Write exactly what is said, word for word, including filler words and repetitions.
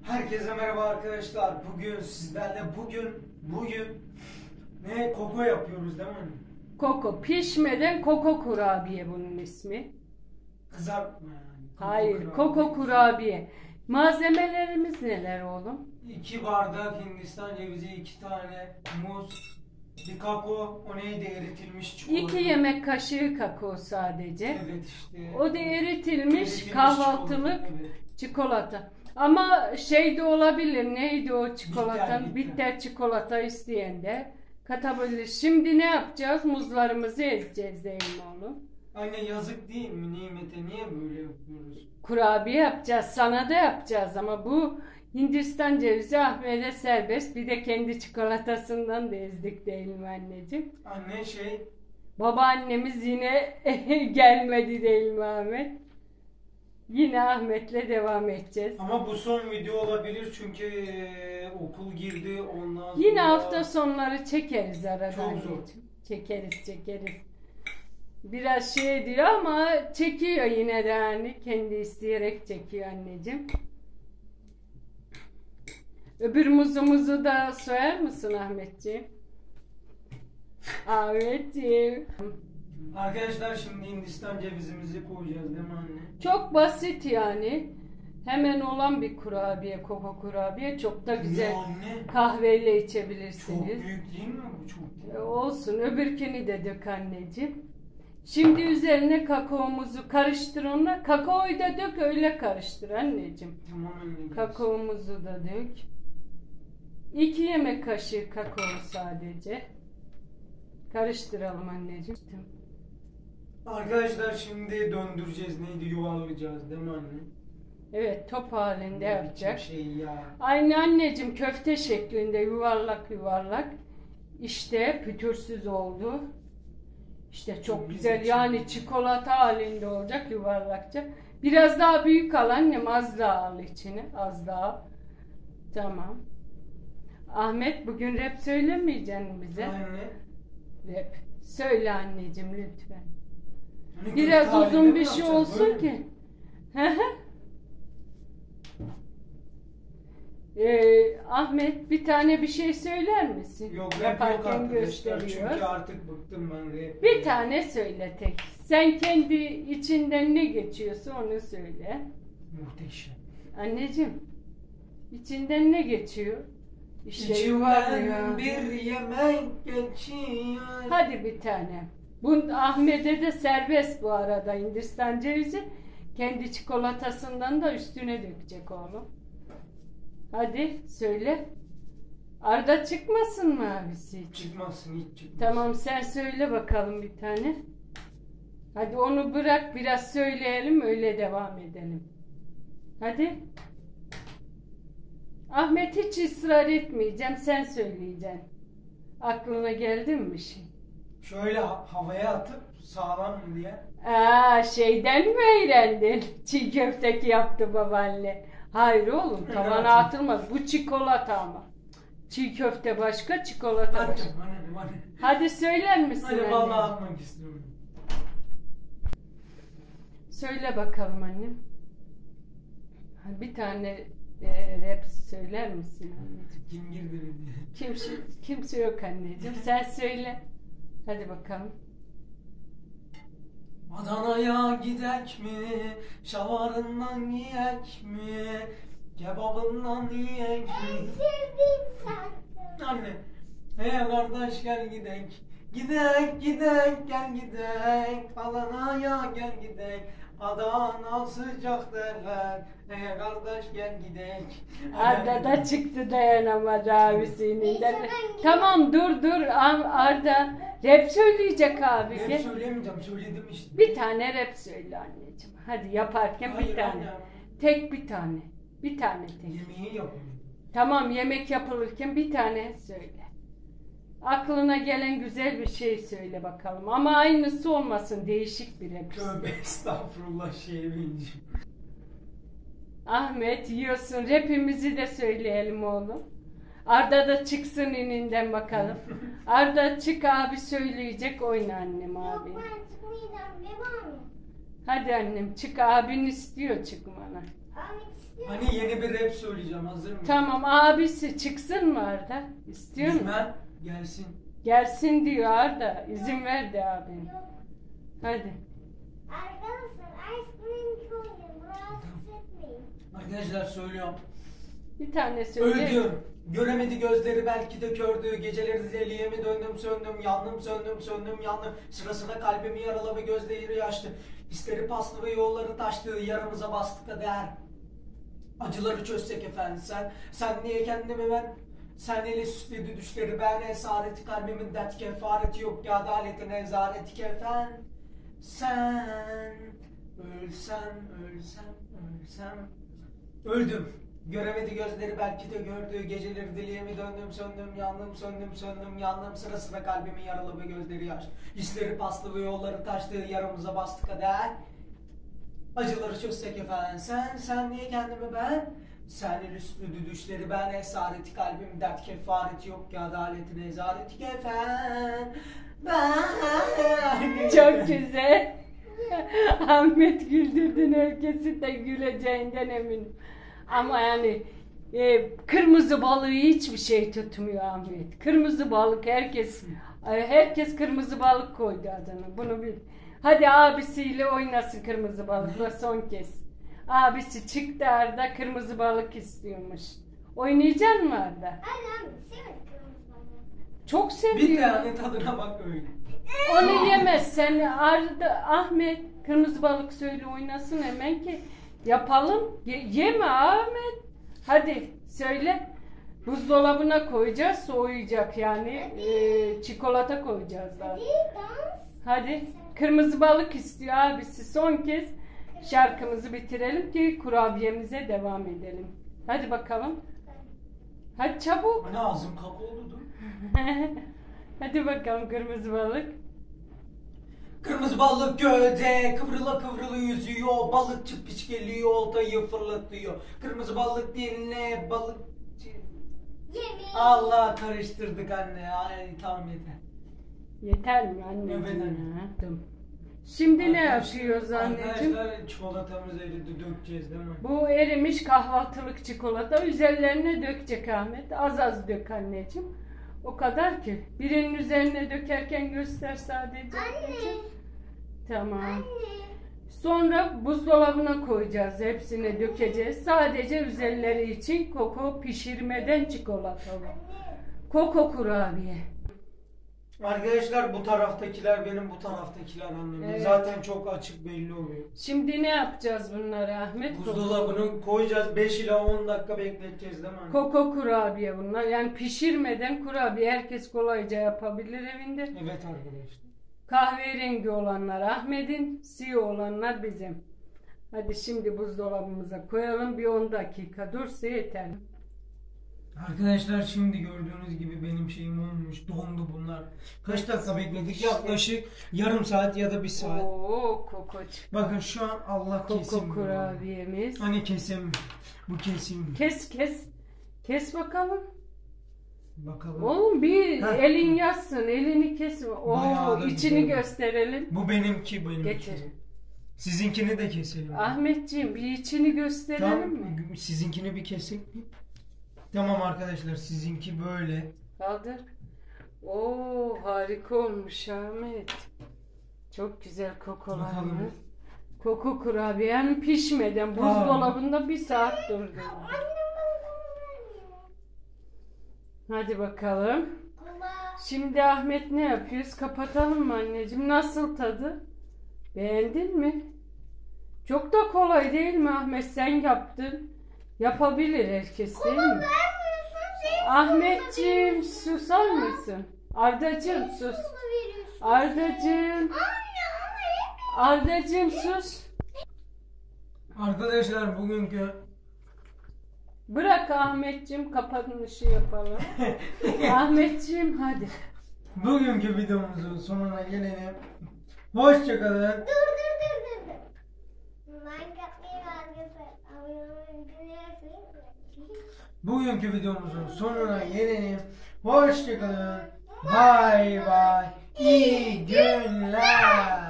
Herkese merhaba arkadaşlar. Bugün sizlerle bugün bugün ne koko yapıyoruz değil mi? Koko pişmeden koko kurabiye bunun ismi. Kızartma yani. Koko Hayır, kurabiye. koko kurabiye. Malzemelerimiz neler oğlum? İki bardak Hindistan cevizi, iki tane muz, bir kakao, o neydi eritilmiş çikolata. İki yemek kaşığı kakao sadece. Evet işte. O da eritilmiş, Eritilmiş kahvaltılık çikolata, evet. çikolata. Ama şey de olabilir, neydi o çikolatan? Bitter, Bitter, bitter. çikolata isteyen de katabilir. Şimdi ne yapacağız? Muzlarımızı ezeceğiz değil mi oğlum? Anne yazık değil mi Nimet'e, niye böyle yapıyoruz? Kurabiye yapacağız, sana da yapacağız ama bu Hindistan cevizi Ahmet'e serbest. Bir de kendi çikolatasından da ezdik değil mi anneciğim? Anne şey Babaannemiz yine gelmedi değil mi Ahmet? Yine Ahmet'le devam edeceğiz. ama bu son video olabilir çünkü eee, okul girdi ondan sonra. Yine hafta sonları çekeriz arada. Çok zor. anneciğim. Çekeriz çekeriz. Biraz şey diyor ama çekiyor yine de yani. Kendi isteyerek çekiyor anneciğim. Öbür muzumuzu da soyar mısın Ahmetciğim? Ahmetciğim. Arkadaşlar şimdi Hindistan cevizimizi koyacağız değil mi anne? Çok basit yani. Hemen olan bir kurabiye, koko kurabiye. Çok da güzel. Ne anne? Kahveyle Çok içebilirsiniz. büyük değil mi bu, çok büyük? E, Olsun. Öbürkünü de dök anneciğim. Şimdi üzerine kakaomuzu karıştır onunla. Kakaoyu da dök öyle karıştır anneciğim. Tamam anne. Kakaomuzu da dök. İki yemek kaşığı kakao sadece. Karıştıralım anneciğim. Arkadaşlar şimdi döndüreceğiz, neydi, yuvarlayacağız değil mi anne? Evet, top halinde Ne yapacak. biçim şey ya. Aynı anneciğim, köfte şeklinde yuvarlak yuvarlak. İşte pütürsüz oldu. İşte çok Biz güzel için- yani çikolata halinde olacak yuvarlakça. Biraz daha büyük al annem, az daha al içine, az daha. Tamam. Ahmet, bugün rap söylemeyeceksin bize. Anne. Rap. Söyle anneciğim lütfen. Hani Biraz köfte halinde uzun mi bir şey yapacağız, olsun böyle mi? ki. Hı hı. Ee, Ahmet, bir tane bir şey söyler misin? Yok rap yok Yaparken arkadaşlar gösteriyor. çünkü artık bıktım ben rap. Bir tane söyle tek. Sen kendi içinden ne geçiyorsa onu söyle. Muhteşem. Anneciğim, içinden ne geçiyor? İşte yuvarlıyor. İçimden bir yemek geçiyor. Hadi bir tane. Bu Ahmet'e de serbest bu arada Hindistan cevizi. Kendi çikolatasından da üstüne dökecek oğlum. Hadi söyle. Arda çıkmasın mı abisi? Çıkmazsın, hiç çıkmazsın. Tamam, sen söyle bakalım bir tane. Hadi onu bırak, biraz söyleyelim öyle devam edelim. Hadi. Ahmet, hiç ısrar etmeyeceğim, sen söyleyeceksin. Aklına geldi mi bir şey? Şöyle ha- havaya atıp sağlam mı diye. Aa, şeyden mi öğrendin? Çiğ köfteki yaptı babaanne. Hayır oğlum, Öyle tavana atayım. atılmaz. Bu çikolata ama. Çiğ köfte başka, çikolata Hadi başka. hadi hadi. Hadi söyler misin Hadi anne? vallahi atmak istiyorum. Söyle bakalım annem. Ha, Bir tane e, rap söyler misin anneciğim? Kim girdi diye. Kimse, kimse yok anneciğim. Sen söyle. Hadi bakalım. Adana'ya gidek mi? Şalvarından yiyek mi? Kebabından yiyek mi? Sevdim sen. Anne. Hey kardeş gel gidek. Gidek gidek gel gidek. Adana'ya gel gidek. Adana sıcak derler. Hey kardeş gel gidek. Arda da çıktı, dayanamadı abisinin de. Neyse, ben Tamam dur dur Ar- Arda rap söyleyecek abi. Ben Gel. söyleyemeyeceğim, söyledim işte. Bir tane rap söyle anneciğim. Hadi yaparken Hayır bir tane. anne. Tek bir tane. Bir tane tek. Yemeği yapıyorum. Tamam, yemek yapılırken bir tane söyle. Aklına gelen güzel bir şey söyle bakalım. Ama aynısı olmasın, değişik bir rap. Tövbe estağfurullah şeye benziyor. Ahmet, yiyorsun. Rapimizi de söyleyelim oğlum. Arda da çıksın ininden bakalım. Arda çık, abi söyleyecek, oyna annem Yok abi. ben çıkmayacağım. Devam et. Hadi annem çık, abin istiyor çıkmanı. Ahmet Hani yeni bir rap söyleyeceğim, hazır mısın? Tamam, abisi çıksın mı Arda? İstiyor musun? Bilmem, gelsin. Gelsin diyor Arda. İzin ver de abim. Hadi. Arkadaşlar ice cream koyun. Rahatsız etmeyin. Arkadaşlar söylüyorum. Bir tane söyle. Öldüm. Göremedi gözleri, belki de kördü. Geceleri deliye mi döndüm söndüm. Yandım söndüm söndüm yandım. Sıra sıra kalbimi yarala ve gözleri yaşlı. Hisleri paslı ve yolları taştı. Yaramıza bastık da değer. Acıları çözsek efendim sen. Sen niye kendimi ben? Sen ele süsledi düşleri ben. Esareti kalbimin dert kefareti yok ki adaletin ezareti kefen. Sen ölsem ölsem ölsem. Öldüm. Göremedi gözleri, belki de gördü. Geceleri deliye mi döndüm söndüm yandım söndüm söndüm yandım. Sıra sıra kalbimin yaralı ve gözleri yaş. Hisleri paslı ve yolları taştı. Yaramıza bastı kader. Acıları çözsek efendim sen. Sen niye kendimi ben? Senin üstü düşleri ben. Esareti kalbim dert kefareti yok ki adaletin ezareti kefen. Ben. Çok güzel. Ahmet güldürdün, herkesi de güleceğinden eminim. Ama yani e, kırmızı balığı hiçbir şey tutmuyor Ahmet. Kırmızı balık herkes herkes kırmızı balık koydu adını. Bunu bil. Hadi abisiyle oynasın kırmızı balıkla son kez. Abisi çıktı Arda, kırmızı balık istiyormuş. Oynayacak mı Arda? Anne abi sevmedim kırmızı balığı. Çok Bir seviyor. tane tadına bak öyle. Onu yemez. Sen Arda, Ahmet kırmızı balık söyle oynasın hemen ki yapalım. Ye- yeme Ahmet. Hadi söyle. Buzdolabına koyacağız, soğuyacak yani. Ee, çikolata koyacağız daha. Hadi dans. Hadi. Kırmızı balık istiyor abisi. Son kez şarkımızı bitirelim ki kurabiyemize devam edelim. Hadi bakalım. Hadi çabuk. Hani ağzım kaka oldu. Hadi bakalım kırmızı balık. Kırmızı balık gölde kıvrıla kıvrıla yüzüyor. Balıkçı piç geliyor, oltayı fırlatıyor. Kırmızı balık dinle balıkçı. Yemin. Allah karıştırdık anne. Ay tamam yeter. Yeter mi anneciğim? Evet anne. ya? Tamam. Şimdi ne Arkadaşlar- yapıyoruz anneciğim? Arkadaşlar çikolatamızı eridi dökeceğiz değil mi? Bu erimiş kahvaltılık çikolata üzerlerine dökecek Ahmet. Az az dök anneciğim. O kadar ki. Birinin üzerine dökerken göster sadece. Anne. Tamam. Anne. Sonra buzdolabına koyacağız. Hepsini dökeceğiz. Sadece üzerleri için koko pişirmeden çikolata var. Anne. Koko kurabiye. Arkadaşlar bu taraftakiler benim, bu taraftakiler annem. Evet. Zaten çok açık belli oluyor. Şimdi ne yapacağız bunları Ahmet? Buzdolabını koyacağız, beş ila on dakika bekleteceğiz değil mi anne? Koko kurabiye bunlar. Yani pişirmeden kurabiye herkes kolayca yapabilir evinde. Evet arkadaşlar. Kahverengi olanlar Ahmet'in, siyah olanlar bizim. Hadi şimdi buzdolabımıza koyalım. Bir on dakika dursa yeter. Arkadaşlar şimdi gördüğünüz gibi benim şeyim olmuş. Dondu bunlar. Kaç dakika bekledik? Yaklaşık yarım saat ya da bir saat. Oo kokoç. Bakın şu an Allah Koko kesim. kurabiyemiz. Hani kesemiyor. Bu kesim. Kes kes. Kes bakalım. Bakalım. Oğlum bir Heh. elin yazsın. Elini kesme. Bayağı Oo da içini güzel. gösterelim. Bu benimki benimki. Getir. Sizinkini de keselim. Ahmetciğim bir içini gösterelim Tamam, mi? sizinkini bir kesin. Tamam arkadaşlar, sizinki böyle. Kaldır. Oo harika olmuş Ahmet. Çok güzel kokular. Bakalım. Koku kurabiyen pişmeden buzdolabında bir saat durdu. Hadi bakalım. Allah. Şimdi Ahmet ne yapıyoruz? Kapatalım mı anneciğim? Nasıl tadı? Beğendin mi? Çok da kolay değil mi Ahmet? Sen yaptın. Yapabilir herkes değil mi? Vermiyorsun şey. Ahmetciğim susar mısın? Ardacığım sus. veriyorsun. Ardacığım. Anne ama hep. Ardacığım sus. Arkadaşlar bugünkü Bırak Ahmetciğim kapanışı yapalım. Ahmetciğim hadi. bugünkü videomuzun sonuna gelelim. Hoşçakalın. Dur dur dur dur dur. Minecraft'ı arkadaşlar. Bugünkü videomuzun sonuna gelelim. Hoşçakalın. Bay bay. İyi günler.